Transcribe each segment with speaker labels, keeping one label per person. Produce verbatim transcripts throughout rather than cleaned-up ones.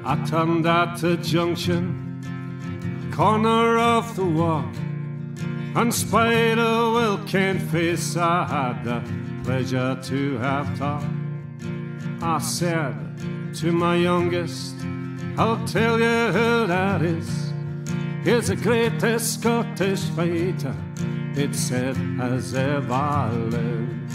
Speaker 1: I turned at the junction, corner of the walk, and spied a well-kent face I had the pleasure to have talked. I said to my youngest, I'll tell you who that is. He's the greatest Scottish fighter, it said, has ever lived.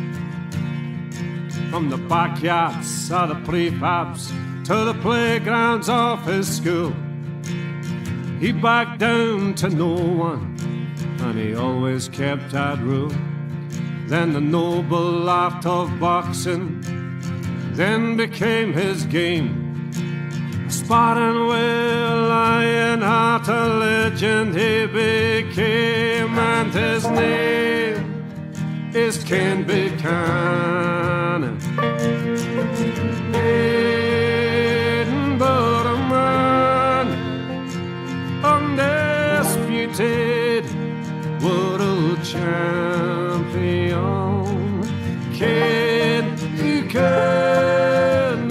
Speaker 1: From the backyards of the prefabs to the playgrounds of his school, he backed down to no one, and he always kept that rule. Then the noble art of boxing then became his game. Sparring with a lion heart, a legend he became, and his name is Ken Buchanan. Edinburgh man, undisputed world champion, Ken Buchanan.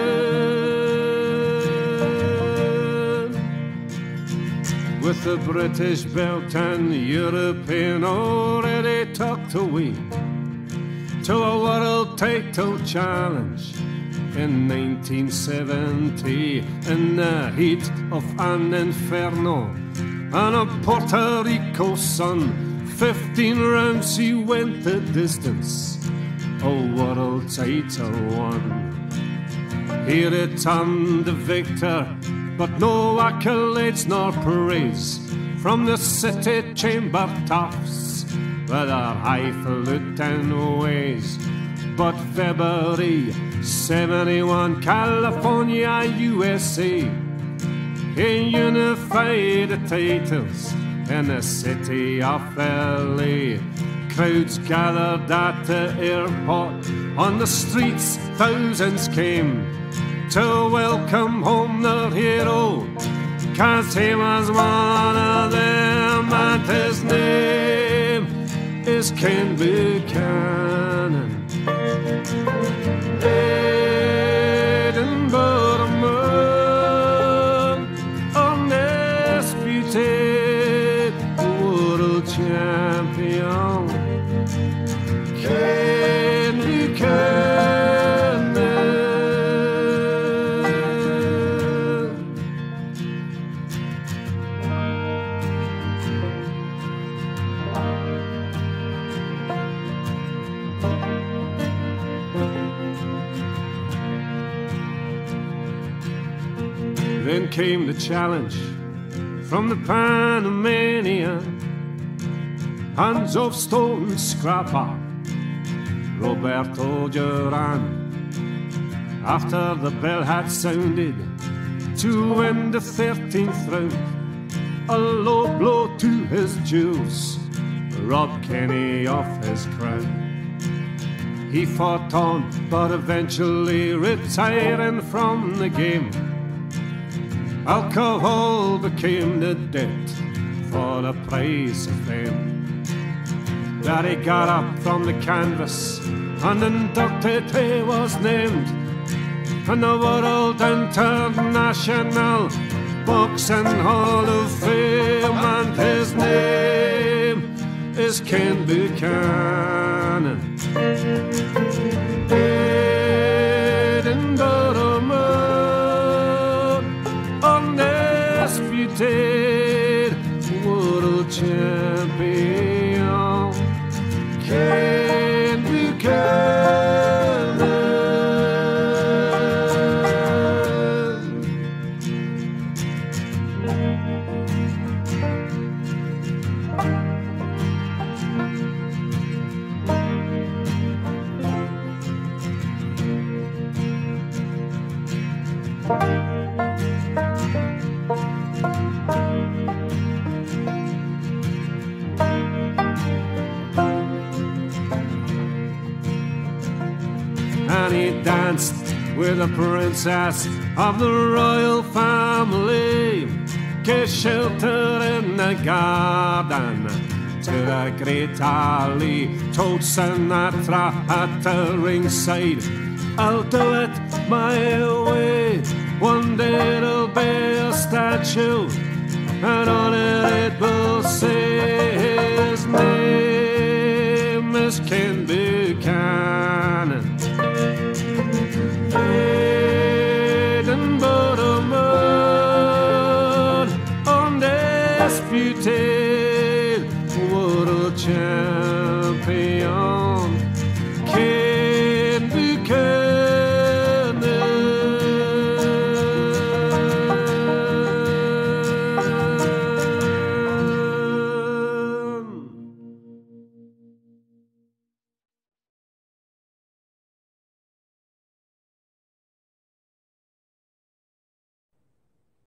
Speaker 1: With the British belt and the European already tucked away, to a world title challenge in nineteen seventy, in the heat of an inferno and a Puerto Rico sun. Fifteen rounds he went the distance, a world title won. He returned the victor, but no accolades nor praise from the city chamber tops with their highfalutin ways. But February seventy-one, California, U S A, he unified the titles in the city of L A. Crowds gathered at the airport, on the streets thousands came to welcome home their hero, 'cause he was one of them, and his name is Ken Buchanan. Edinburgh man, undisputed world champion, Ken Buchanan. Then came the challenge from the Panamanian, hands of stone scrapper, Roberto Duran. After the bell had sounded to win the thirteenth round, a low blow to his jewels robbed Kenny of his crown. He fought on, but eventually retiring from the game. Alcohol became the debt for the price of fame. That he got up from the canvas and inducted he was named in the World International Boxing Hall of Fame, and his name is Ken Buchanan. Edinburgh man, undisputed world champion, Ken Buchanan. And he danced with a princess of the royal family, gave shelter in the garden to the great Ali. Told Sinatra at the ringside, I'll do it my way, One day there'll be a statue, and on it it will say his name is Ken Buchanan. Edinburgh mud, undisputed world champion.